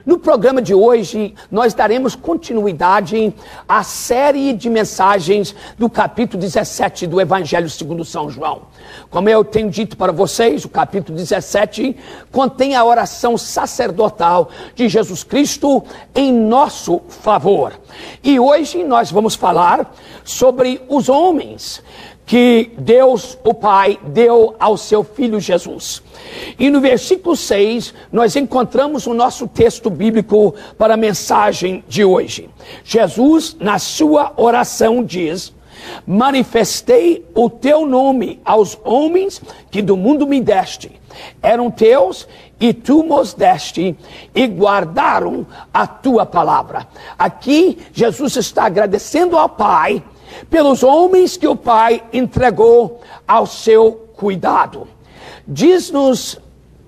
No programa de hoje, nós daremos continuidade à série de mensagens do capítulo 17 do Evangelho segundo São João. Como eu tenho dito para vocês, o capítulo 17 contém a oração sacerdotal de Jesus Cristo em nosso favor. E hoje nós vamos falar sobre os homens que Deus, o Pai, deu ao seu Filho Jesus. E no versículo 6, nós encontramos o nosso texto bíblico para a mensagem de hoje. Jesus, na sua oração, diz: manifestei o teu nome aos homens que do mundo me deste. Eram teus e tu nos deste e guardaram a tua palavra. Aqui, Jesus está agradecendo ao Pai pelos homens que o Pai entregou ao seu cuidado. Diz-nos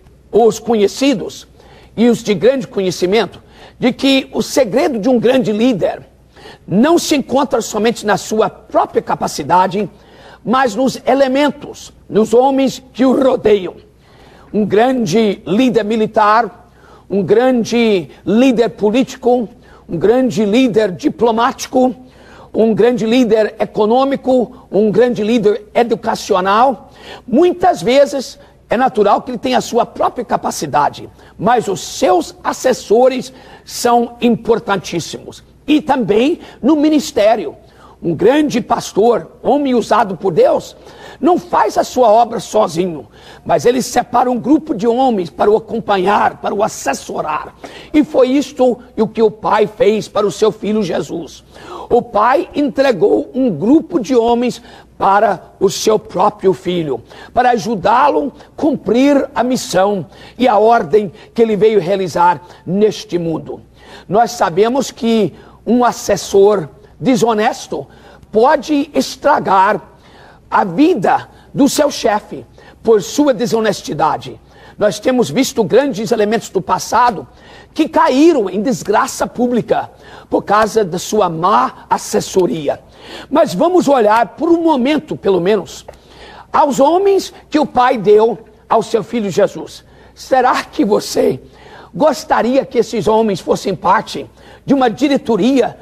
os conhecidos e os de grande conhecimento de que o segredo de um grande líder não se encontra somente na sua própria capacidade, mas nos elementos, nos homens que o rodeiam. Um grande líder militar, um grande líder político, um grande líder diplomático, um grande líder econômico, um grande líder educacional, muitas vezes é natural que ele tenha a sua própria capacidade, mas os seus assessores são importantíssimos. E também no ministério. Um grande pastor, homem usado por Deus, não faz a sua obra sozinho, mas ele separa um grupo de homens para o acompanhar, para o assessorar. E foi isto o que o Pai fez para o seu Filho Jesus. O Pai entregou um grupo de homens para o seu próprio Filho, para ajudá-lo a cumprir a missão e a ordem que ele veio realizar neste mundo. Nós sabemos que um assessor desonesto pode estragar a vida do seu chefe por sua desonestidade. Nós temos visto grandes elementos do passado que caíram em desgraça pública por causa da sua má assessoria. Mas vamos olhar por um momento, pelo menos, aos homens que o Pai deu ao seu Filho Jesus. Será que você gostaria que esses homens fossem parte de uma diretoria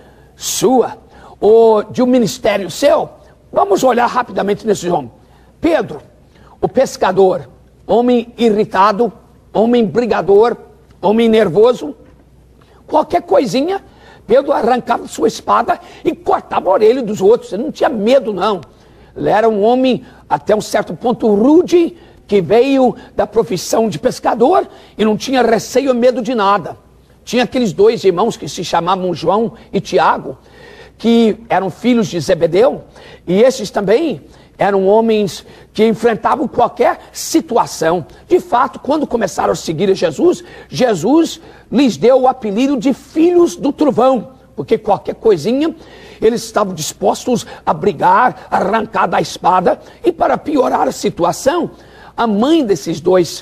sua ou de um ministério seu? Vamos olhar rapidamente nesses homens. Pedro, o pescador, homem irritado, homem brigador, homem nervoso. Qualquer coisinha, Pedro arrancava sua espada e cortava a orelha dos outros. Ele não tinha medo, não. Ele era um homem, até um certo ponto, rude, que veio da profissão de pescador e não tinha receio ou medo de nada. Tinha aqueles dois irmãos que se chamavam João e Tiago, que eram filhos de Zebedeu, e esses também eram homens que enfrentavam qualquer situação. De fato, quando começaram a seguir a Jesus, Jesus lhes deu o apelido de filhos do trovão, porque qualquer coisinha eles estavam dispostos a brigar, a arrancar da espada. E para piorar a situação, a mãe desses dois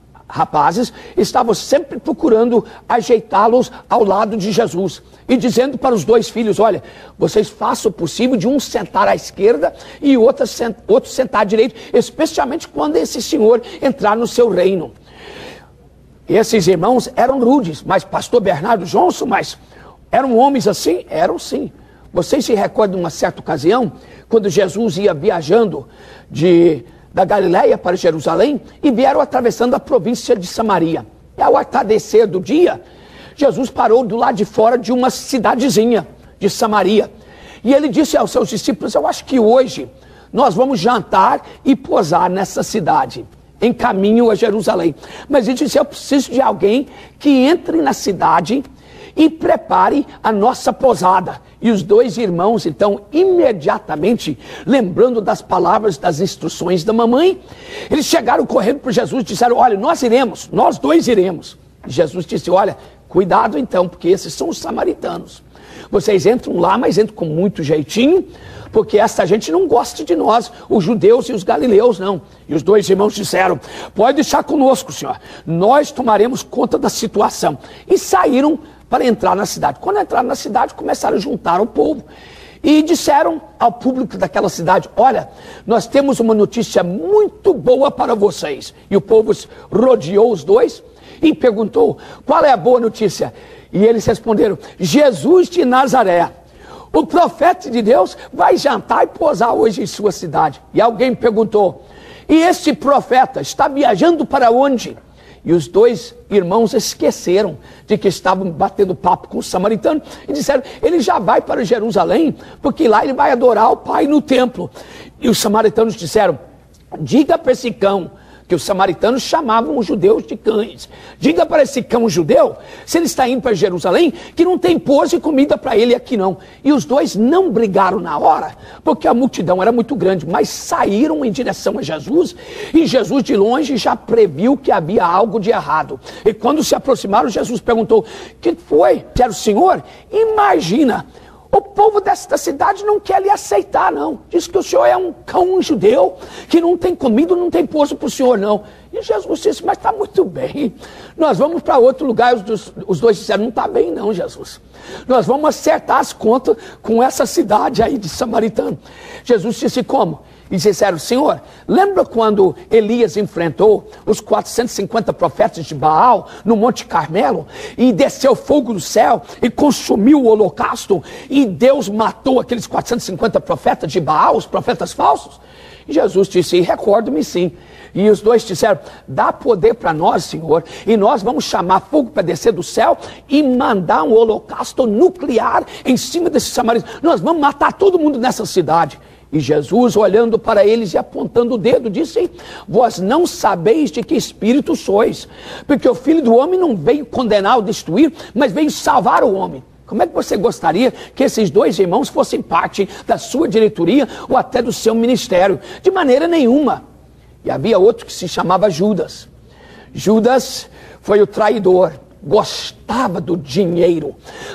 rapazes estava sempre procurando ajeitá-los ao lado de Jesus e dizendo para os dois filhos: olha, vocês façam o possível de um sentar à esquerda e outro sentar à direita, especialmente quando esse senhor entrar no seu reino. Esses irmãos eram rudes, mas pastor Bernardo Johnson, mas eram homens assim? Eram sim. Vocês se recordam de uma certa ocasião, quando Jesus ia viajando da Galileia para Jerusalém e vieram atravessando a província de Samaria. E ao atardecer do dia, Jesus parou do lado de fora de uma cidadezinha de Samaria. E ele disse aos seus discípulos: eu acho que hoje nós vamos jantar e posar nessa cidade, em caminho a Jerusalém. Mas ele disse: eu preciso de alguém que entre na cidade e prepare a nossa posada. E os dois irmãos, então, imediatamente, lembrando das palavras, das instruções da mamãe, eles chegaram correndo para Jesus e disseram: olha, nós iremos, nós dois iremos. E Jesus disse: olha, cuidado então, porque esses são os samaritanos. Vocês entram lá, mas entram com muito jeitinho, porque essa gente não gosta de nós, os judeus e os galileus, não. E os dois irmãos disseram: pode deixar conosco, senhor, nós tomaremos conta da situação. E saíram para entrar na cidade. Quando entraram na cidade, começaram a juntar o povo e disseram ao público daquela cidade: olha, nós temos uma notícia muito boa para vocês. E o povo rodeou os dois e perguntou: qual é a boa notícia? E eles responderam: Jesus de Nazaré, o profeta de Deus, vai jantar e posar hoje em sua cidade. E alguém perguntou: e este profeta está viajando para onde? E os dois irmãos esqueceram de que estavam batendo papo com o samaritano e disseram: ele já vai para Jerusalém, porque lá ele vai adorar o Pai no templo. E os samaritanos disseram: diga para esse cão, que os samaritanos chamavam os judeus de cães, diga para esse cão judeu, se ele está indo para Jerusalém, que não tem pôs e comida para ele aqui não. E os dois não brigaram na hora, porque a multidão era muito grande, mas saíram em direção a Jesus, e Jesus de longe já previu que havia algo de errado. E quando se aproximaram, Jesus perguntou: que foi? Quero o Senhor? Imagina, o povo desta cidade não quer lhe aceitar, não. Diz que o senhor é um cão judeu, que não tem comida, não tem poço para o senhor, não. E Jesus disse: mas está muito bem. Nós vamos para outro lugar. Os dois disseram: não está bem não, Jesus. Nós vamos acertar as contas com essa cidade aí de Samaritano. Jesus disse: como? E disseram: Senhor, lembra quando Elias enfrentou os 450 profetas de Baal no Monte Carmelo, e desceu fogo do céu e consumiu o holocausto, e Deus matou aqueles 450 profetas de Baal, os profetas falsos? E Jesus disse: recordo-me sim. E os dois disseram: dá poder para nós, Senhor, e nós vamos chamar fogo para descer do céu e mandar um holocausto nuclear em cima desses samaritanos. Nós vamos matar todo mundo nessa cidade. E Jesus, olhando para eles e apontando o dedo, disse: vós não sabeis de que espírito sois, porque o Filho do Homem não veio condenar ou destruir, mas veio salvar o homem. Como é que você gostaria que esses dois irmãos fossem parte da sua diretoria ou até do seu ministério? De maneira nenhuma. E havia outro que se chamava Judas. Judas foi o traidor. Gostava do dinheiro,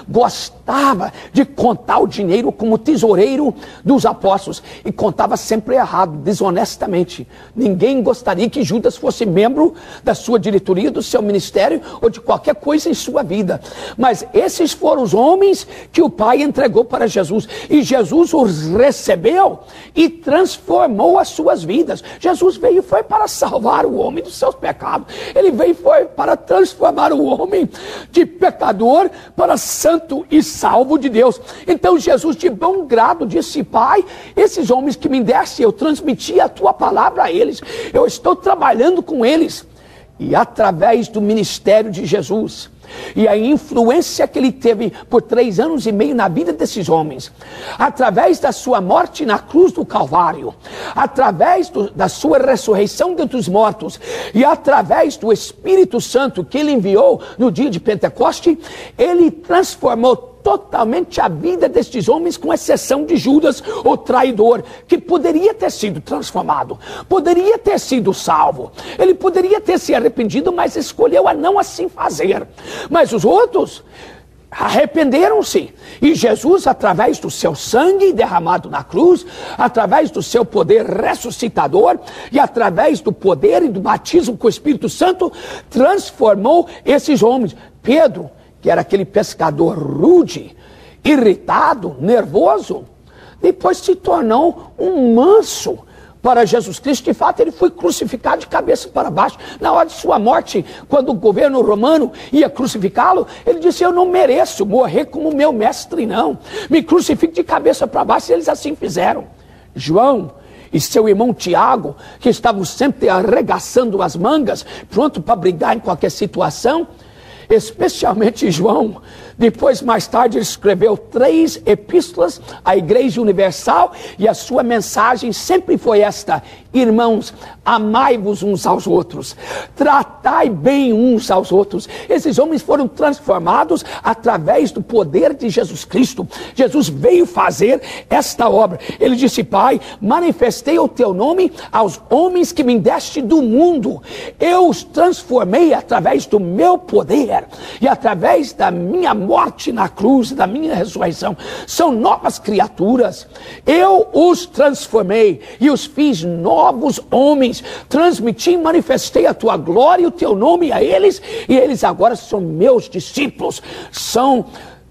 gostava de contar o dinheiro como tesoureiro dos apóstolos, e contava sempre errado, desonestamente. Ninguém gostaria que Judas fosse membro da sua diretoria, do seu ministério ou de qualquer coisa em sua vida. Mas esses foram os homens que o Pai entregou para Jesus, e Jesus os recebeu e transformou as suas vidas. Jesus veio e foi para salvar o homem dos seus pecados. Ele veio e foi para transformar o homem de pecador para santo e salvo de Deus. Então Jesus, de bom grado, disse: Pai, esses homens que me deste, eu transmiti a tua palavra a eles, eu estou trabalhando com eles. E através do ministério de Jesus e a influência que ele teve por 3 anos e meio na vida desses homens, através da sua morte na cruz do Calvário, através da sua ressurreição dentre os mortos e através do Espírito Santo que ele enviou no dia de Pentecoste, ele transformou totalmente a vida destes homens, com exceção de Judas, o traidor, que poderia ter sido transformado, poderia ter sido salvo, ele poderia ter se arrependido, mas escolheu a não assim fazer. Mas os outros arrependeram-se, e Jesus, através do seu sangue derramado na cruz, através do seu poder ressuscitador e através do poder e do batismo com o Espírito Santo, transformou esses homens. Pedro, que era aquele pescador rude, irritado, nervoso, depois se tornou um manso para Jesus Cristo. De fato, ele foi crucificado de cabeça para baixo. Na hora de sua morte, quando o governo romano ia crucificá-lo, ele disse: eu não mereço morrer como meu mestre, não. Me crucifique de cabeça para baixo. E eles assim fizeram. João e seu irmão Tiago, que estavam sempre arregaçando as mangas, pronto para brigar em qualquer situação, especialmente João, depois mais tarde ele escreveu 3 epístolas à Igreja Universal, e a sua mensagem sempre foi esta: irmãos, amai-vos uns aos outros, tratai bem uns aos outros. Esses homens foram transformados através do poder de Jesus Cristo. Jesus veio fazer esta obra. Ele disse: Pai, manifestei o teu nome aos homens que me deste do mundo. Eu os transformei através do meu poder e através da minha morte na cruz, da minha ressurreição. São novas criaturas. Eu os transformei e os fiz novos homens. Transmiti e manifestei a tua glória e o teu nome a eles, e eles agora são meus discípulos, são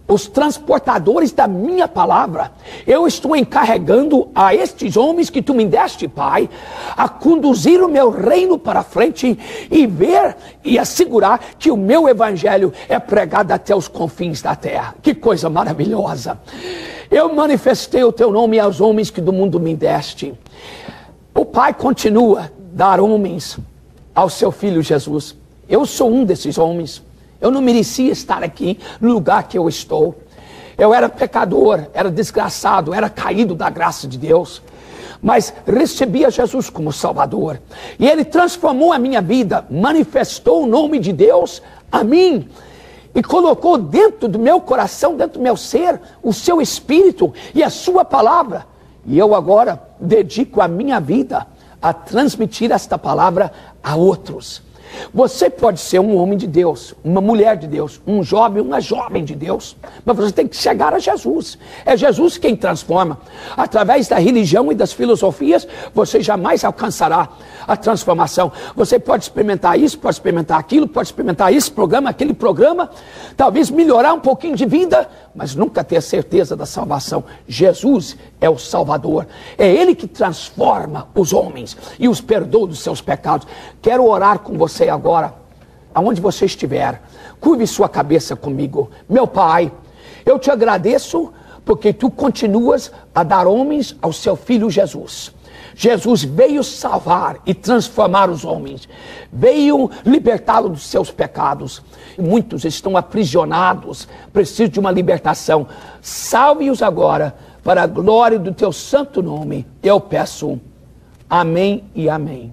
os transportadores da minha palavra. Eu estou encarregando a estes homens que tu me deste, Pai, a conduzir o meu reino para frente e ver e assegurar que o meu evangelho é pregado até os confins da terra. Que coisa maravilhosa! Eu manifestei o teu nome aos homens que do mundo me deste. O Pai continua a dar homens ao seu Filho Jesus. Eu sou um desses homens. Eu não merecia estar aqui no lugar que eu estou. Eu era pecador, era desgraçado, era caído da graça de Deus. Mas recebi a Jesus como Salvador. E Ele transformou a minha vida, manifestou o nome de Deus a mim. E colocou dentro do meu coração, dentro do meu ser, o seu Espírito e a sua palavra. E eu agora dedico a minha vida a transmitir esta palavra a outros. Você pode ser um homem de Deus, uma mulher de Deus, um jovem, uma jovem de Deus, mas você tem que chegar a Jesus. É Jesus quem transforma. Através da religião e das filosofias, você jamais alcançará a transformação. Você pode experimentar isso, pode experimentar aquilo, pode experimentar esse programa, aquele programa, talvez melhorar um pouquinho de vida, mas nunca ter certeza da salvação. Jesus é o Salvador. É Ele que transforma os homens e os perdoa dos seus pecados. Quero orar com você agora, aonde você estiver. Curve sua cabeça comigo. Meu Pai, eu te agradeço porque tu continuas a dar homens ao seu Filho Jesus. Jesus veio salvar e transformar os homens, veio libertá-los dos seus pecados. Muitos estão aprisionados, precisam de uma libertação. Salve-os agora, para a glória do teu santo nome. Eu peço. Amém e amém.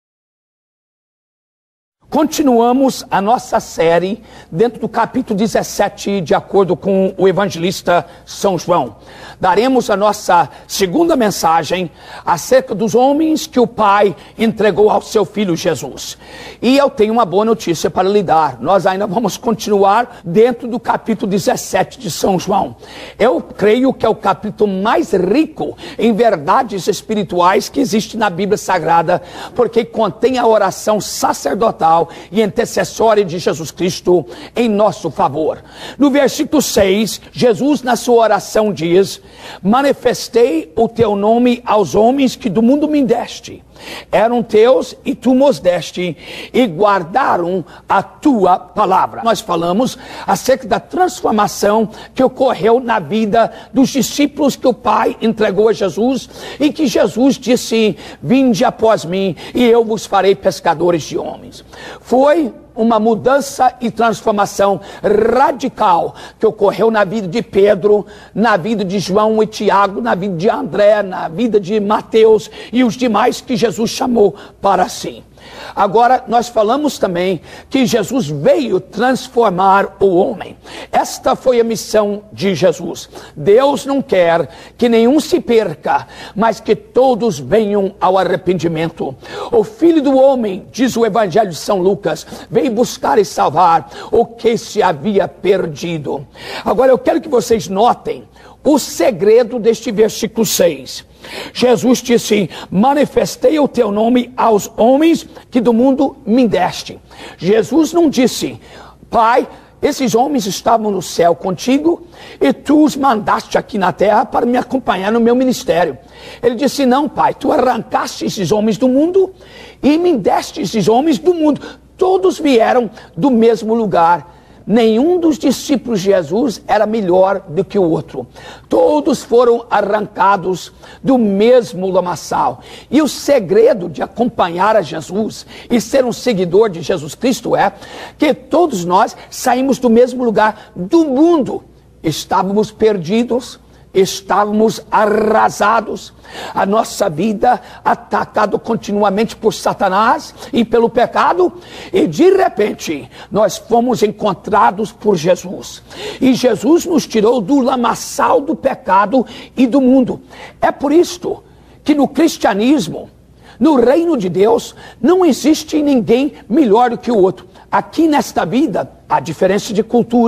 Continuamos a nossa série dentro do capítulo 17, de acordo com o evangelista São João. Daremos a nossa segunda mensagem acerca dos homens que o Pai entregou ao seu Filho Jesus. E eu tenho uma boa notícia para lhe dar. Nós ainda vamos continuar dentro do capítulo 17 de São João. Eu creio que é o capítulo mais rico em verdades espirituais que existe na Bíblia Sagrada, porque contém a oração sacerdotal e intercessória de Jesus Cristo em nosso favor. No versículo 6, Jesus na sua oração diz: manifestei o teu nome aos homens que do mundo me deste. Eram teus e tu nos deste e guardaram a tua palavra. Nós falamos acerca da transformação que ocorreu na vida dos discípulos que o Pai entregou a Jesus e que Jesus disse: vinde após mim e eu vos farei pescadores de homens. Foi uma mudança e transformação radical que ocorreu na vida de Pedro, na vida de João e Tiago, na vida de André, na vida de Mateus e os demais que Jesus chamou para si. Agora, nós falamos também que Jesus veio transformar o homem. Esta foi a missão de Jesus. Deus não quer que nenhum se perca, mas que todos venham ao arrependimento. O Filho do Homem, diz o Evangelho de São Lucas, veio buscar e salvar o que se havia perdido. Agora, eu quero que vocês notem o segredo deste versículo 6. Jesus disse: manifestei o teu nome aos homens que do mundo me deste. Jesus não disse: Pai, esses homens estavam no céu contigo e tu os mandaste aqui na terra para me acompanhar no meu ministério. Ele disse: não, Pai, tu arrancaste esses homens do mundo e me deste esses homens do mundo. Todos vieram do mesmo lugar. Nenhum dos discípulos de Jesus era melhor do que o outro. Todos foram arrancados do mesmo lamaçal. E o segredo de acompanhar a Jesus e ser um seguidor de Jesus Cristo é que todos nós saímos do mesmo lugar do mundo. Estávamos perdidos, estávamos arrasados, a nossa vida atacada continuamente por Satanás e pelo pecado, e de repente nós fomos encontrados por Jesus, e Jesus nos tirou do lamaçal do pecado e do mundo. É por isto que no cristianismo, no reino de Deus, não existe ninguém melhor do que o outro. Aqui nesta vida, há diferença de cultura,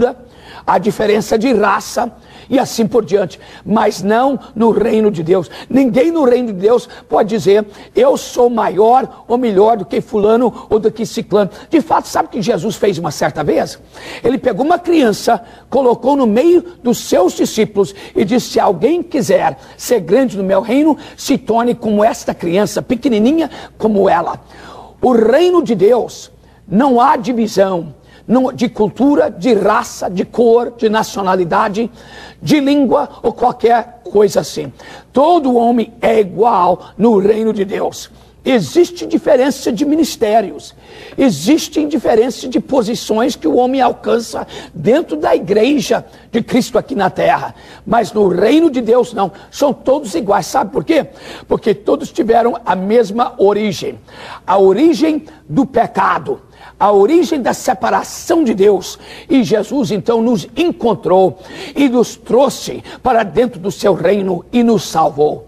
há diferença de raça e assim por diante, mas não no reino de Deus. Ninguém no reino de Deus pode dizer, eu sou maior ou melhor do que fulano ou do que ciclano. De fato, sabe o que Jesus fez uma certa vez? Ele pegou uma criança, colocou no meio dos seus discípulos e disse, se alguém quiser ser grande no meu reino, se torne como esta criança, pequenininha como ela. O reino de Deus, não há divisão de cultura, de raça, de cor, de nacionalidade, de língua ou qualquer coisa assim. Todo homem é igual no reino de Deus. Existe diferença de ministérios, existem diferenças de posições que o homem alcança dentro da igreja de Cristo aqui na terra, mas no reino de Deus não, são todos iguais. Sabe por quê? Porque todos tiveram a mesma origem, a origem do pecado, a origem da separação de Deus, e Jesus então nos encontrou e nos trouxe para dentro do seu reino e nos salvou.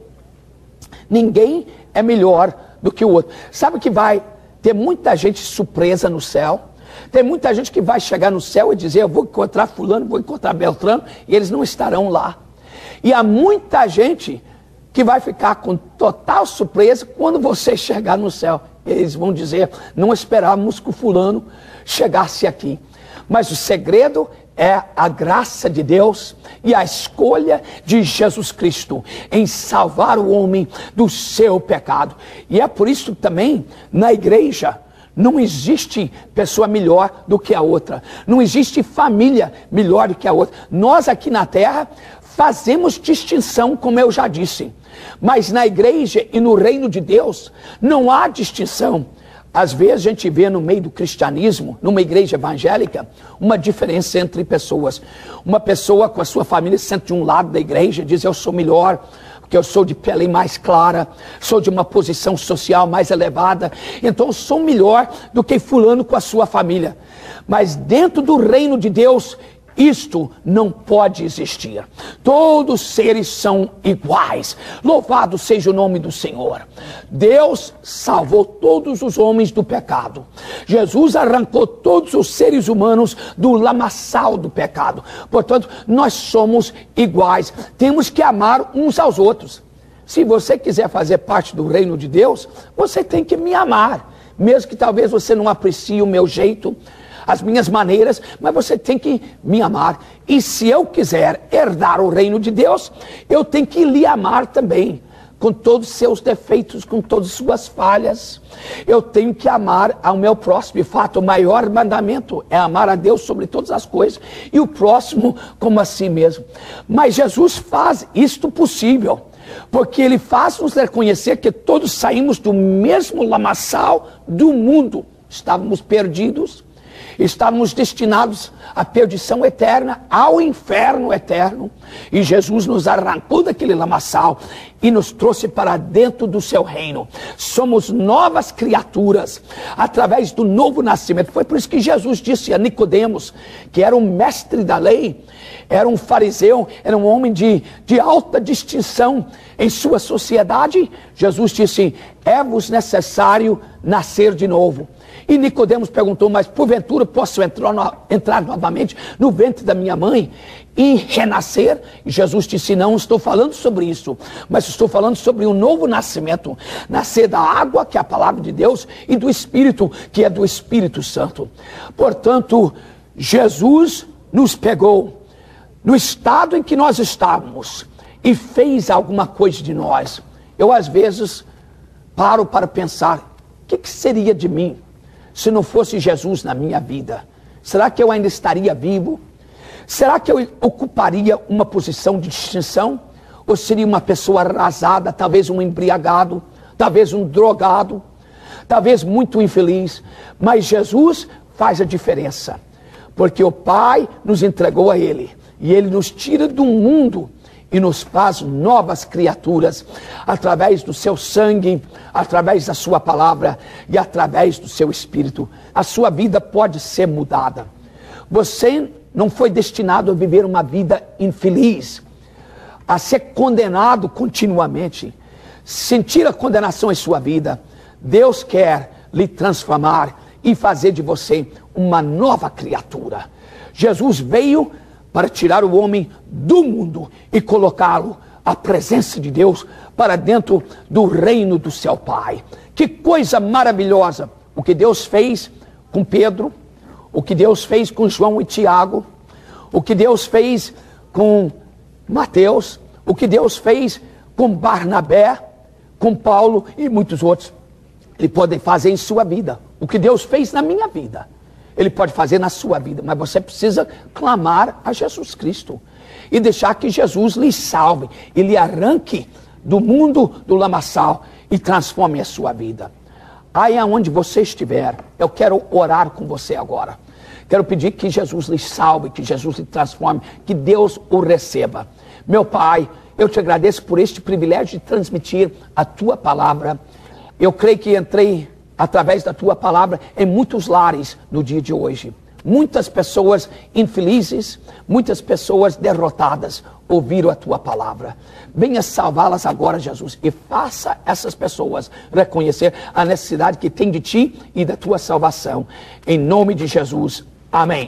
Ninguém é melhor do que o outro. Sabe que vai ter muita gente surpresa no céu? Tem muita gente que vai chegar no céu e dizer, eu vou encontrar fulano, vou encontrar Beltrano, e eles não estarão lá. E há muita gente que vai ficar com total surpresa quando você chegar no céu. Eles vão dizer, não esperávamos que o fulano chegasse aqui. Mas o segredo é a graça de Deus e a escolha de Jesus Cristo em salvar o homem do seu pecado. E é por isso também, na igreja, não existe pessoa melhor do que a outra. Não existe família melhor do que a outra. Nós aqui na terra fazemos distinção, como eu já disse. Mas na igreja e no reino de Deus não há distinção. Às vezes a gente vê no meio do cristianismo, numa igreja evangélica, uma diferença entre pessoas. Uma pessoa com a sua família senta de um lado da igreja e diz, eu sou melhor, porque eu sou de pele mais clara, sou de uma posição social mais elevada, então eu sou melhor do que fulano com a sua família. Mas dentro do reino de Deus, isto não pode existir. Todos os seres são iguais. Louvado seja o nome do Senhor. Deus salvou todos os homens do pecado. Jesus arrancou todos os seres humanos do lamaçal do pecado. Portanto, nós somos iguais. Temos que amar uns aos outros. Se você quiser fazer parte do reino de Deus, você tem que me amar. Mesmo que talvez você não aprecie o meu jeito, as minhas maneiras, mas você tem que me amar. E se eu quiser herdar o reino de Deus, eu tenho que lhe amar também, com todos os seus defeitos, com todas as suas falhas. Eu tenho que amar ao meu próximo. De fato, o maior mandamento é amar a Deus sobre todas as coisas e o próximo como a si mesmo. Mas Jesus faz isto possível, porque Ele faz nos reconhecer que todos saímos do mesmo lamaçal do mundo. Estávamos perdidos, estávamos destinados à perdição eterna, ao inferno eterno. E Jesus nos arrancou daquele lamaçal e nos trouxe para dentro do seu reino. Somos novas criaturas através do novo nascimento. Foi por isso que Jesus disse a Nicodemos, que era um mestre da lei, era um fariseu, era um homem de alta distinção em sua sociedade. Jesus disse, é-vos necessário nascer de novo. E Nicodemos perguntou, mas porventura posso entrar novamente no ventre da minha mãe e renascer? E Jesus disse, não estou falando sobre isso, mas estou falando sobre um novo nascimento. Nascer da água, que é a palavra de Deus, e do Espírito, que é do Espírito Santo. Portanto, Jesus nos pegou no estado em que nós estávamos e fez alguma coisa de nós. Eu às vezes paro para pensar, o que seria de mim se não fosse Jesus na minha vida? Será que eu ainda estaria vivo? Será que eu ocuparia uma posição de distinção? Ou seria uma pessoa arrasada, talvez um embriagado, talvez um drogado, talvez muito infeliz? Mas Jesus faz a diferença, porque o Pai nos entregou a Ele, e Ele nos tira do mundo e nos faz novas criaturas, através do seu sangue, através da sua palavra e através do seu Espírito. A sua vida pode ser mudada. Você não foi destinado a viver uma vida infeliz, a ser condenado continuamente, sentir a condenação em sua vida. Deus quer lhe transformar e fazer de você uma nova criatura. Jesus veio para tirar o homem do mundo e colocá-lo à presença de Deus para dentro do reino do seu Pai. Que coisa maravilhosa o que Deus fez com Pedro, o que Deus fez com João e Tiago, o que Deus fez com Mateus, o que Deus fez com Barnabé, com Paulo e muitos outros. Ele pode fazer em sua vida. O que Deus fez na minha vida, Ele pode fazer na sua vida. Mas você precisa clamar a Jesus Cristo e deixar que Jesus lhe salve e lhe arranque do mundo do lamaçal e transforme a sua vida. Aí aonde você estiver, eu quero orar com você agora. Quero pedir que Jesus lhe salve, que Jesus lhe transforme, que Deus o receba. Meu Pai, eu te agradeço por este privilégio de transmitir a Tua palavra. Eu creio que entrei através da Tua palavra em muitos lares no dia de hoje. Muitas pessoas infelizes, muitas pessoas derrotadas ouviram a Tua palavra. Venha salvá-las agora, Jesus, e faça essas pessoas reconhecer a necessidade que tem de Ti e da Tua salvação. Em nome de Jesus. Amém.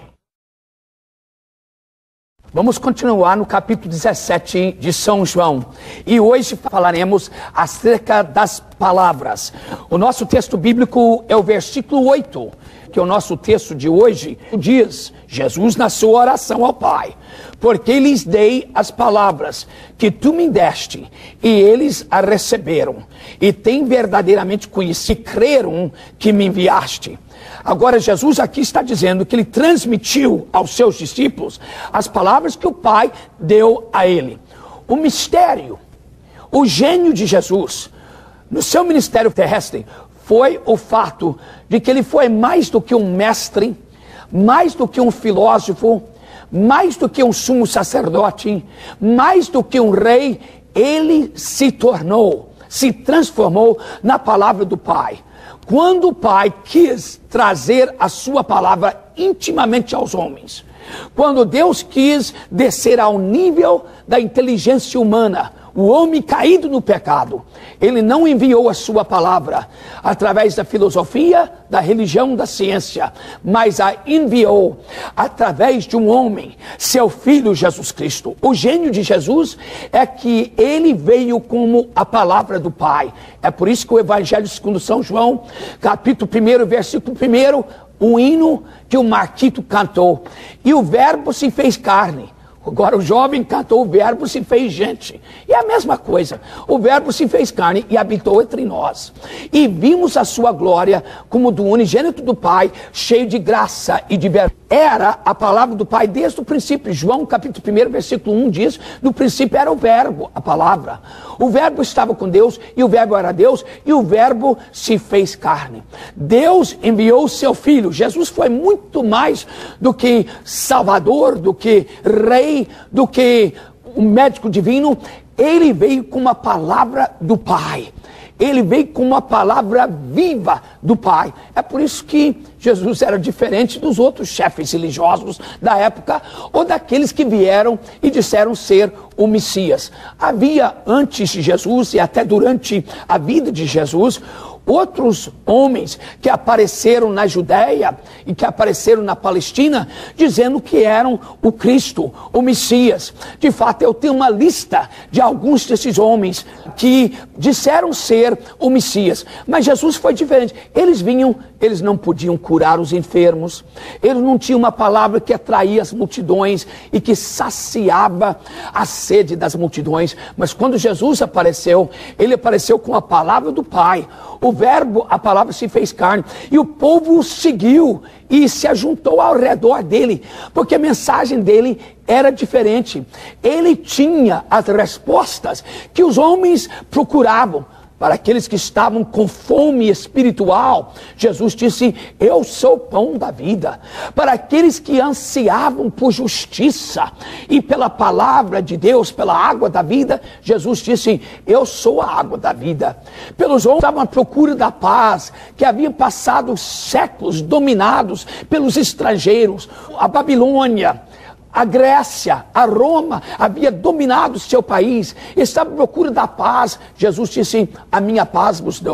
Vamos continuar no capítulo 17 de São João. E hoje falaremos acerca das palavras. O nosso texto bíblico é o versículo 8, que é o nosso texto de hoje. Diz, Jesus na sua oração ao Pai, porque lhes dei as palavras que tu me deste, e eles a receberam, e têm verdadeiramente conhecido e creram que me enviaste. Agora Jesus aqui está dizendo que ele transmitiu aos seus discípulos as palavras que o Pai deu a ele. O mistério, o gênio de Jesus no seu ministério terrestre foi o fato de que ele foi mais do que um mestre, mais do que um filósofo, mais do que um sumo sacerdote, mais do que um rei. Ele se tornou, se transformou na palavra do Pai. Quando o Pai quis trazer a sua palavra intimamente aos homens, quando Deus quis descer ao nível da inteligência humana, o homem caído no pecado, ele não enviou a sua palavra através da filosofia, da religião, da ciência, mas a enviou através de um homem, seu Filho Jesus Cristo. O gênio de Jesus é que ele veio como a palavra do Pai. É por isso que o Evangelho segundo São João, capítulo 1, versículo 1, o hino que o Marquito cantou. E o verbo se fez carne. Agora o jovem cantou, o verbo se fez gente. E é a mesma coisa. O verbo se fez carne e habitou entre nós. E vimos a sua glória como do unigênito do Pai, cheio de graça e de verdade. Era a palavra do Pai desde o princípio. João capítulo 1, versículo 1 diz, no princípio era o verbo, a palavra. O verbo estava com Deus e o verbo era Deus e o verbo se fez carne. Deus enviou o seu Filho. Jesus foi muito mais do que Salvador, do que Rei, do que um médico divino. Ele veio com uma palavra do Pai. Ele veio com uma palavra viva do Pai. É por isso que Jesus era diferente dos outros chefes religiosos da época ou daqueles que vieram e disseram ser o Messias. Havia antes de Jesus e até durante a vida de Jesus outros homens que apareceram na Judéia e que apareceram na Palestina dizendo que eram o Cristo, o Messias. De fato, eu tenho uma lista de alguns desses homens que disseram ser o Messias. Mas Jesus foi diferente. Eles vinham, eles não podiam curar os enfermos. Eles não tinham uma palavra que atraía as multidões e que saciava a sede das multidões. Mas quando Jesus apareceu, ele apareceu com a palavra do Pai. O verbo, a palavra se fez carne. E o povo o seguiu e se ajuntou ao redor dele, porque a mensagem dele era diferente. Ele tinha as respostas que os homens procuravam. Para aqueles que estavam com fome espiritual, Jesus disse, eu sou o pão da vida. Para aqueles que ansiavam por justiça e pela palavra de Deus, pela água da vida, Jesus disse, eu sou a água da vida. Pelos homens que estavam à procura da paz, que haviam passado séculos dominados pelos estrangeiros, a Babilônia, a Grécia, a Roma havia dominado seu país, estava à procura da paz. Jesus disse, a minha paz vos dou.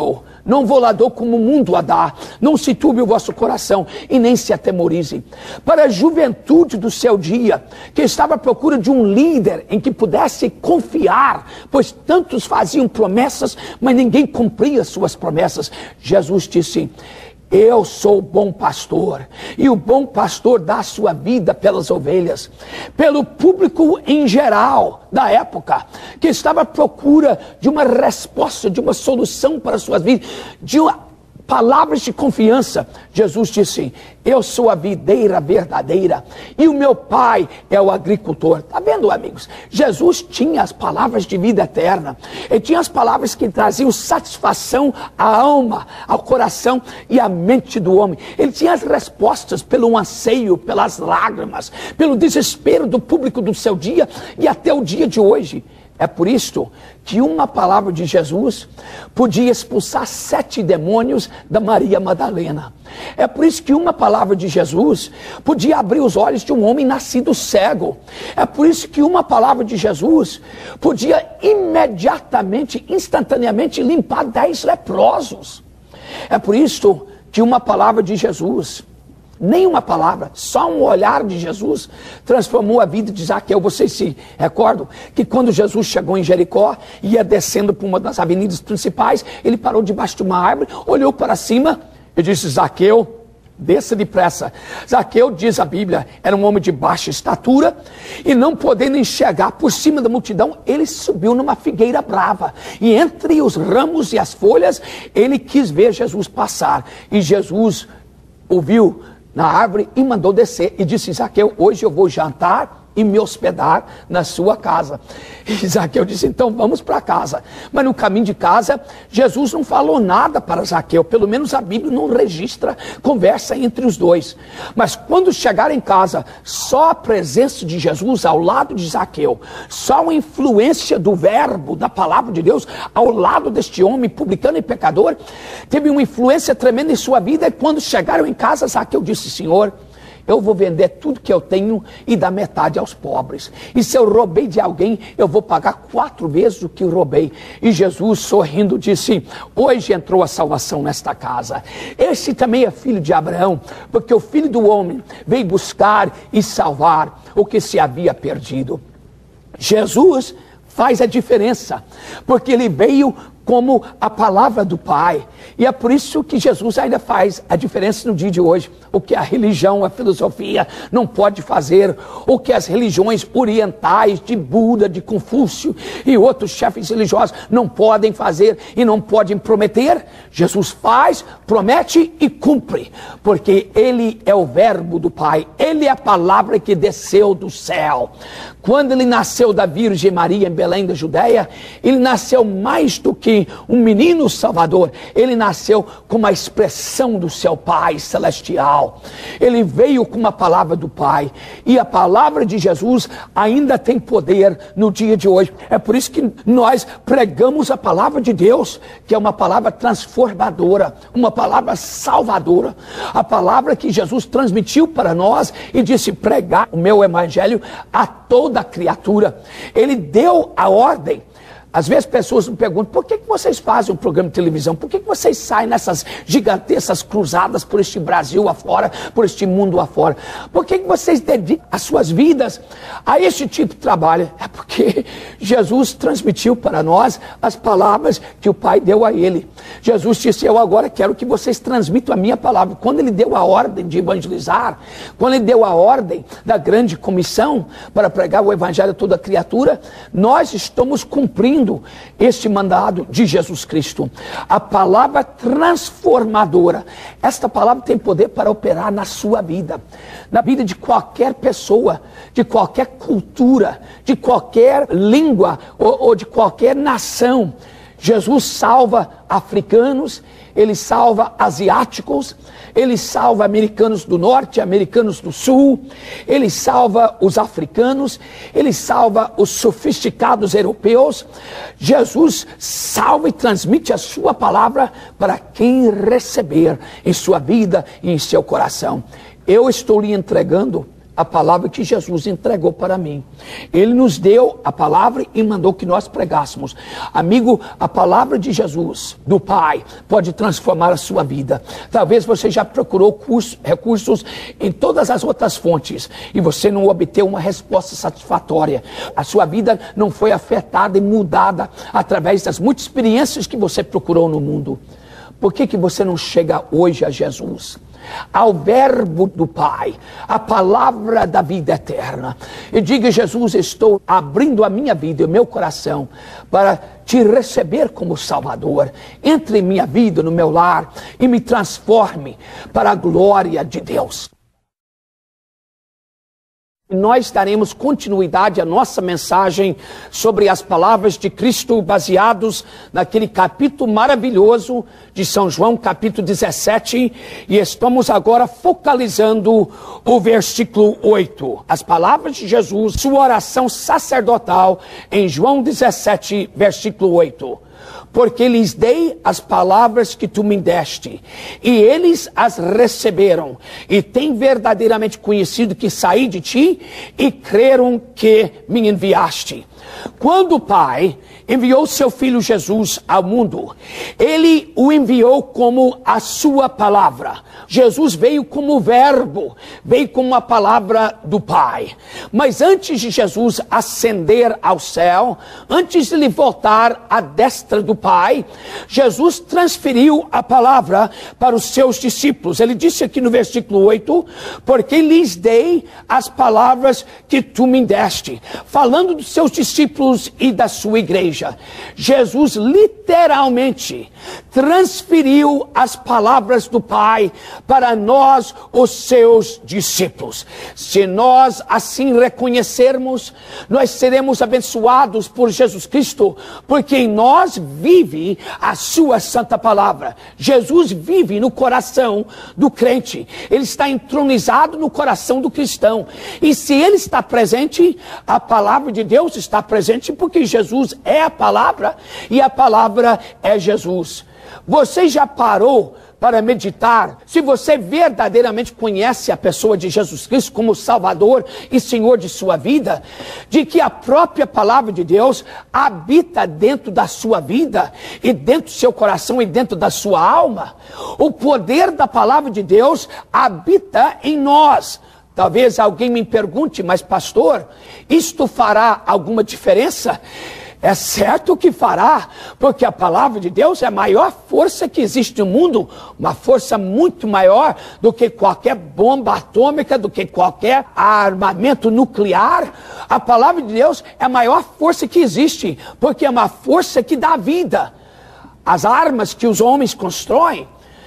Não vou lá dou como o mundo a dá. Não se turbe o vosso coração e nem se atemorize. Para a juventude do seu dia, que estava à procura de um líder em que pudesse confiar, pois tantos faziam promessas, mas ninguém cumpria suas promessas. Jesus disse: eu sou o bom pastor, e o bom pastor dá a sua vida pelas ovelhas. Pelo público em geral da época, que estava à procura de uma resposta, de uma solução para as suas vidas, de palavras de confiança, Jesus disse: eu sou a videira verdadeira e o meu pai é o agricultor. Está vendo, amigos? Jesus tinha as palavras de vida eterna. Ele tinha as palavras que traziam satisfação à alma, ao coração e à mente do homem. Ele tinha as respostas pelo anseio, pelas lágrimas, pelo desespero do público do seu dia e até o dia de hoje. É por isto que uma palavra de Jesus podia expulsar 7 demônios da Maria Madalena. É por isso que uma palavra de Jesus podia abrir os olhos de um homem nascido cego. É por isso que uma palavra de Jesus podia imediatamente, instantaneamente limpar 10 leprosos. É por isso que uma palavra de Jesus, nenhuma palavra, só um olhar de Jesus transformou a vida de Zaqueu. Vocês se recordam que quando Jesus chegou em Jericó, ia descendo por uma das avenidas principais, ele parou debaixo de uma árvore, olhou para cima e disse: Zaqueu, desça depressa. Zaqueu, diz a Bíblia, era um homem de baixa estatura, e não podendo enxergar por cima da multidão, ele subiu numa figueira brava, e entre os ramos e as folhas, ele quis ver Jesus passar, e Jesus ouviu na árvore e mandou descer e disse: Zaqueu, hoje eu vou jantar e me hospedar na sua casa. E Zaqueu disse: então vamos para casa. Mas no caminho de casa, Jesus não falou nada para Zaqueu, pelo menos a Bíblia não registra conversa entre os dois. Mas quando chegaram em casa, só a presença de Jesus ao lado de Zaqueu, só a influência do verbo, da palavra de Deus ao lado deste homem publicano e pecador, teve uma influência tremenda em sua vida. E quando chegaram em casa, Zaqueu disse: Senhor, eu vou vender tudo que eu tenho e dar metade aos pobres. E se eu roubei de alguém, eu vou pagar 4 vezes o que eu roubei. E Jesus, sorrindo, disse: hoje entrou a salvação nesta casa. Esse também é filho de Abraão, porque o Filho do Homem veio buscar e salvar o que se havia perdido. Jesus faz a diferença, porque ele veio como a palavra do Pai. E é por isso que Jesus ainda faz a diferença no dia de hoje. O que a religião, a filosofia não pode fazer, o que as religiões orientais de Buda, de Confúcio e outros chefes religiosos não podem fazer e não podem prometer, Jesus faz, promete e cumpre, porque ele é o verbo do Pai, ele é a palavra que desceu do céu. Quando ele nasceu da Virgem Maria em Belém da Judéia, ele nasceu mais do que um menino salvador, ele nasceu como a expressão do seu Pai celestial. Ele veio com a palavra do Pai, e a palavra de Jesus ainda tem poder no dia de hoje. É por isso que nós pregamos a palavra de Deus, que é uma palavra transformadora, uma palavra salvadora, a palavra que Jesus transmitiu para nós e disse: pregar o meu evangelho a toda criatura. Ele deu a ordem. Às vezes pessoas me perguntam: por que vocês fazem um programa de televisão? Por que vocês saem nessas gigantescas cruzadas por este Brasil afora, por este mundo afora? Por que vocês dedicam as suas vidas a este tipo de trabalho? É porque Jesus transmitiu para nós as palavras que o Pai deu a ele. Jesus disse: eu agora quero que vocês transmitam a minha palavra. Quando ele deu a ordem de evangelizar, quando ele deu a ordem da grande comissão para pregar o evangelho a toda criatura, nós estamos cumprindo este mandado de Jesus Cristo. A palavra transformadora, esta palavra tem poder para operar na sua vida, na vida de qualquer pessoa, de qualquer cultura, de qualquer língua ou de qualquer nação. Jesus salva africanos, ele salva asiáticos, ele salva americanos do norte, americanos do sul, ele salva os africanos, ele salva os sofisticados europeus. Jesus salva e transmite a sua palavra para quem receber em sua vida e em seu coração. Eu estou lhe entregando a palavra que Jesus entregou para mim. Ele nos deu a palavra e mandou que nós pregássemos. Amigo, a palavra de Jesus, do Pai, pode transformar a sua vida. Talvez você já procurou recursos em todas as outras fontes e você não obteve uma resposta satisfatória. A sua vida não foi afetada e mudada através das muitas experiências que você procurou no mundo. Por que você não chega hoje a Jesus? Ao verbo do Pai, a palavra da vida eterna, e diga: Jesus, estou abrindo a minha vida e o meu coração para te receber como Salvador. Entre em minha vida, no meu lar, e me transforme para a glória de Deus. Nós daremos continuidade à nossa mensagem sobre as palavras de Cristo, baseados naquele capítulo maravilhoso de São João, capítulo 17, e estamos agora focalizando o versículo 8. As palavras de Jesus, sua oração sacerdotal em João 17, versículo 8. Porque lhes dei as palavras que tu me deste, e eles as receberam, e têm verdadeiramente conhecido que saí de ti, e creram que me enviaste. Quando o Pai enviou seu Filho Jesus ao mundo, Ele o enviou como a sua palavra. Jesus veio como o verbo, veio como a palavra do Pai. Mas antes de Jesus ascender ao céu, antes de ele voltar à destra do Pai, Jesus transferiu a palavra para os seus discípulos. Ele disse aqui no versículo 8, porque lhes dei as palavras que tu me deste. Falando dos seus discípulos e da sua igreja, Jesus literalmente transferiu as palavras do Pai para nós, os seus discípulos. Se nós assim reconhecermos, nós seremos abençoados por Jesus Cristo, porque em nós vive a sua santa palavra. Jesus vive no coração do crente. Ele está entronizado no coração do cristão. E se ele está presente, a palavra de Deus está presente, porque Jesus é a palavra e a palavra é Jesus. Você já parou para meditar se você verdadeiramente conhece a pessoa de Jesus Cristo como Salvador e Senhor de sua vida? De que a própria palavra de Deus habita dentro da sua vida e dentro do seu coração e dentro da sua alma? O poder da palavra de Deus habita em nós. Talvez alguém me pergunte: mas pastor, isto fará alguma diferença? É certo que fará, porque a palavra de Deus é a maior força que existe no mundo, uma força muito maior do que qualquer bomba atômica, do que qualquer armamento nuclear. A palavra de Deus é a maior força que existe, porque é uma força que dá vida. As armas que os homens constroem,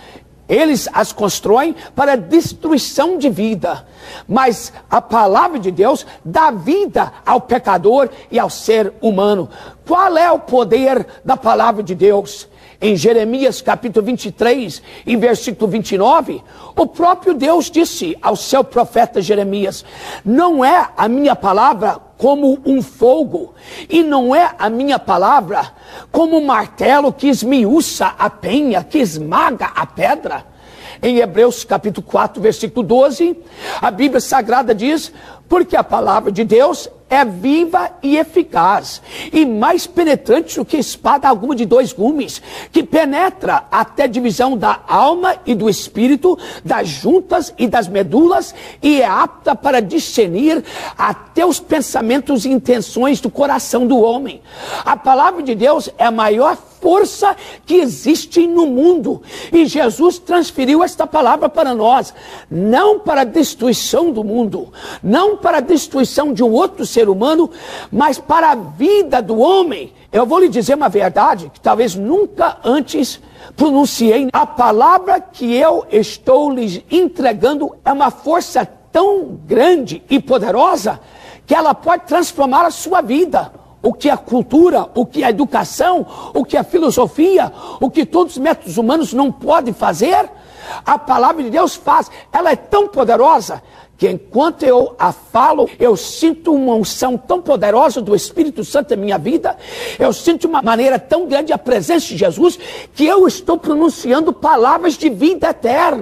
eles as constroem para destruição de vida. Mas a palavra de Deus dá vida ao pecador e ao ser humano. Qual é o poder da palavra de Deus? Em Jeremias capítulo 23, em versículo 29, o próprio Deus disse ao seu profeta Jeremias: não é a minha palavra como um fogo, e não é a minha palavra como um martelo que esmiuça a penha, que esmaga a pedra. Em Hebreus capítulo 4, versículo 12, a Bíblia Sagrada diz: porque a palavra de Deus é viva e eficaz, e mais penetrante do que espada alguma de dois gumes, que penetra até divisão da alma e do espírito, das juntas e das medulas, e é apta para discernir até os pensamentos e intenções do coração do homem. A palavra de Deus é a maior força que existe no mundo, e Jesus transferiu esta palavra para nós, não para a destruição do mundo, não para a destruição de um outro ser humano, mas para a vida do homem. Eu vou lhe dizer uma verdade que talvez nunca antes pronunciei. A palavra que eu estou lhes entregando é uma força tão grande e poderosa que ela pode transformar a sua vida. O que a cultura, o que a educação, o que a filosofia, o que todos os métodos humanos não podem fazer, a palavra de Deus faz. Ela é tão poderosa que enquanto eu a falo, eu sinto uma unção tão poderosa do Espírito Santo na minha vida, eu sinto de uma maneira tão grande a presença de Jesus, que eu estou pronunciando palavras de vida eterna.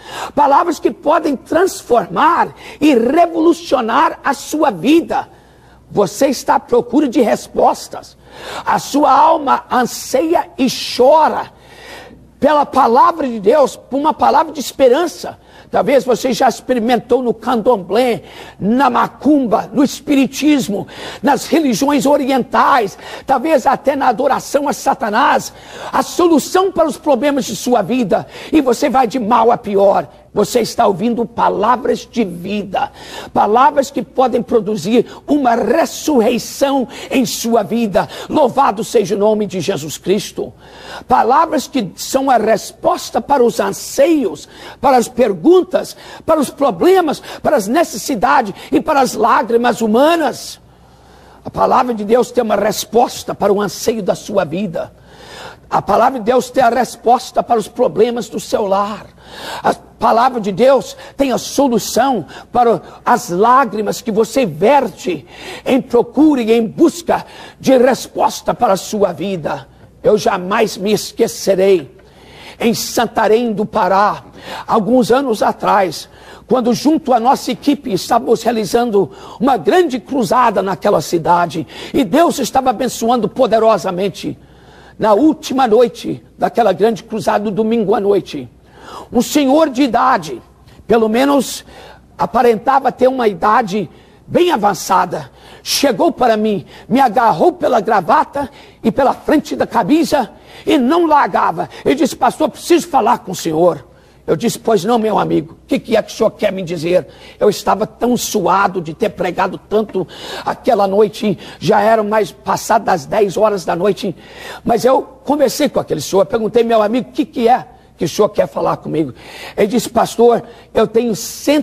Palavras que podem transformar e revolucionar a sua vida. Você está à procura de respostas. A sua alma anseia e chora pela palavra de Deus, por uma palavra de esperança. Talvez você já experimentou no candomblé, na macumba, no espiritismo, nas religiões orientais, talvez até na adoração a Satanás, a solução para os problemas de sua vida, e você vai de mal a pior. Você está ouvindo palavras de vida, palavras que podem produzir uma ressurreição em sua vida. Louvado seja o nome de Jesus Cristo. Palavras que são a resposta para os anseios, para as perguntas, para os problemas, para as necessidades e para as lágrimas humanas. A palavra de Deus tem uma resposta para o anseio da sua vida. A palavra de Deus tem a resposta para os problemas do seu lar. A palavra de Deus tem a solução para as lágrimas que você verte em procura e em busca de resposta para a sua vida. Eu jamais me esquecerei, em Santarém do Pará, alguns anos atrás, quando junto à nossa equipe estávamos realizando uma grande cruzada naquela cidade, e Deus estava abençoando poderosamente. Na última noite daquela grande cruzada, no domingo à noite, um senhor de idade, pelo menos aparentava ter uma idade bem avançada, chegou para mim, me agarrou pela gravata e pela frente da camisa e não largava. Ele disse: pastor, preciso falar com o senhor. Eu disse: pois não, meu amigo, o que é que o senhor quer me dizer? Eu estava tão suado de ter pregado tanto aquela noite, já eram mais passadas das 10 horas da noite, mas eu conversei com aquele senhor, perguntei: meu amigo, o que é que o senhor quer falar comigo? Ele disse: pastor, eu tenho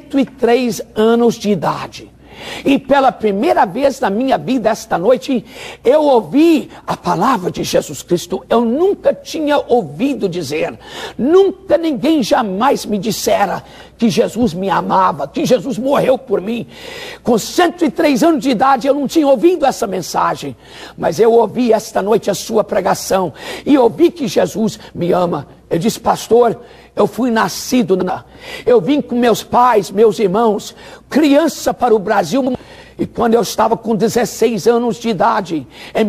103 anos de idade. E pela primeira vez na minha vida esta noite, eu ouvi a palavra de Jesus Cristo. Eu nunca tinha ouvido dizer, nunca ninguém jamais me dissera que Jesus me amava, que Jesus morreu por mim. Com 103 anos de idade eu não tinha ouvido essa mensagem, mas eu ouvi esta noite a sua pregação e ouvi que Jesus me ama. Eu disse: pastor, eu fui nascido, eu vim com meus pais, meus irmãos, criança para o Brasil. E quando eu estava com 16 anos de idade, em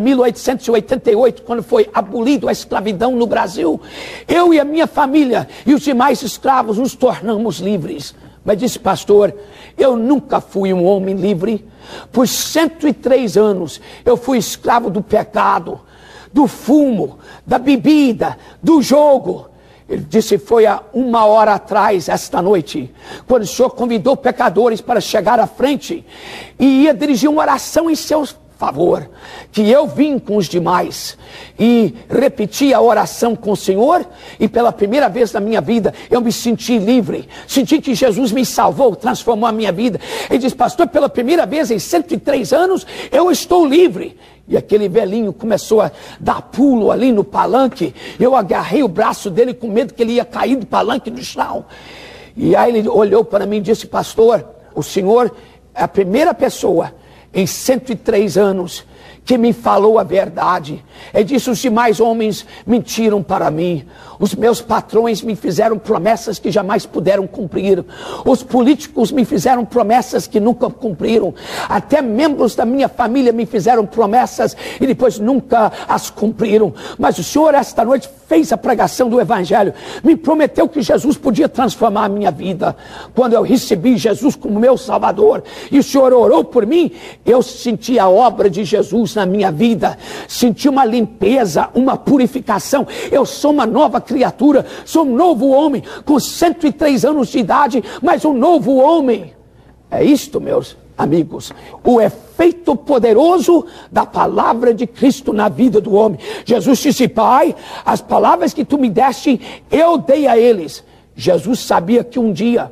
1888, quando foi abolido a escravidão no Brasil, eu e a minha família e os demais escravos nos tornamos livres. Mas disse: pastor, eu nunca fui um homem livre. Por 103 anos eu fui escravo do pecado, do fumo, da bebida, do jogo. Ele disse: foi há 1 hora atrás, esta noite, quando o senhor convidou pecadores para chegar à frente e ia dirigir uma oração em seu favor, que eu vim com os demais e repeti a oração com o Senhor, e pela primeira vez na minha vida eu me senti livre, senti que Jesus me salvou, transformou a minha vida. Ele disse: pastor, pela primeira vez em 103 anos eu estou livre. E aquele velhinho começou a dar pulo ali no palanque. Eu agarrei o braço dele com medo que ele ia cair do palanque no chão. E aí ele olhou para mim e disse: pastor, o senhor é a primeira pessoa em 103 anos que me falou a verdade. Ele disse: os demais homens mentiram para mim. Os meus patrões me fizeram promessas que jamais puderam cumprir. Os políticos me fizeram promessas que nunca cumpriram. Até membros da minha família me fizeram promessas e depois nunca as cumpriram. Mas o senhor esta noite fez a pregação do Evangelho. Me prometeu que Jesus podia transformar a minha vida. Quando eu recebi Jesus como meu Salvador e o senhor orou por mim, eu senti a obra de Jesus na minha vida. Senti uma limpeza, uma purificação. Eu sou uma nova criatura, sou um novo homem, com 103 anos de idade, mas um novo homem. É isto, meus amigos, o efeito poderoso da palavra de Cristo na vida do homem. Jesus disse: Pai, as palavras que tu me deste, eu dei a eles. Jesus sabia que um dia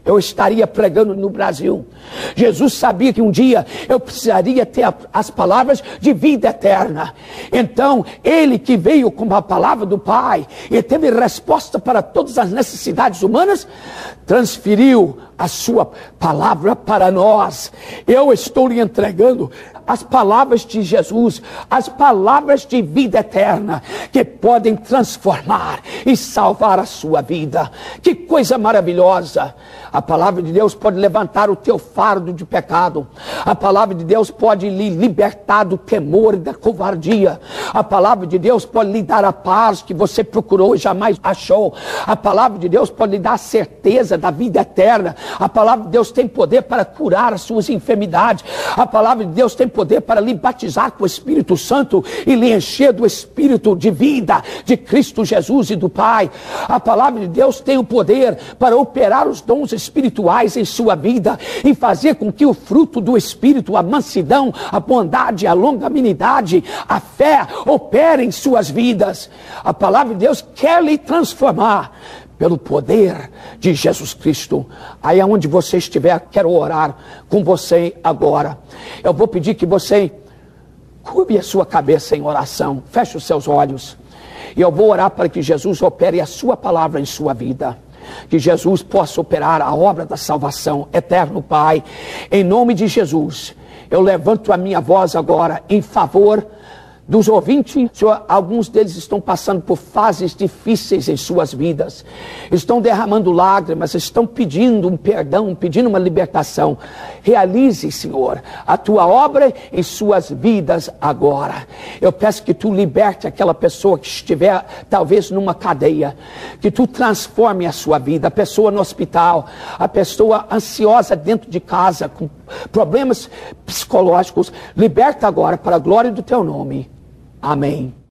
eu estaria pregando no Brasil. Jesus sabia que um dia eu precisaria ter as palavras de vida eterna. Então, ele que veio com a palavra do Pai e teve resposta para todas as necessidades humanas, transferiu a sua palavra para nós. Eu estou lhe entregando as palavras de Jesus, as palavras de vida eterna, que podem transformar e salvar a sua vida. Que coisa maravilhosa! A palavra de Deus pode levantar o teu fardo de pecado. A palavra de Deus pode lhe libertar do temor e da covardia. A palavra de Deus pode lhe dar a paz que você procurou e jamais achou. A palavra de Deus pode lhe dar a certeza da vida eterna. A palavra de Deus tem poder para curar as suas enfermidades. A palavra de Deus tem poder para lhe batizar com o Espírito Santo e lhe encher do Espírito de vida de Cristo Jesus e do Pai. A palavra de Deus tem o poder para operar os dons espirituais em sua vida e fazer com que o fruto do Espírito, a mansidão, a bondade, a longanimidade, a fé operem em suas vidas. A palavra de Deus quer lhe transformar pelo poder de Jesus Cristo. Aí aonde você estiver, quero orar com você agora. Eu vou pedir que você curve a sua cabeça em oração, feche os seus olhos, e eu vou orar para que Jesus opere a sua palavra em sua vida. Que Jesus possa operar a obra da salvação. Eterno Pai, em nome de Jesus, eu levanto a minha voz agora em favor dos ouvintes. Senhor, alguns deles estão passando por fases difíceis em suas vidas, estão derramando lágrimas, estão pedindo um perdão, pedindo uma libertação. Realize, Senhor, a tua obra em suas vidas agora. Eu peço que tu liberte aquela pessoa que estiver talvez numa cadeia, que tu transforme a sua vida, a pessoa no hospital, a pessoa ansiosa dentro de casa, com problemas psicológicos. Liberta agora para a glória do teu nome. Amém.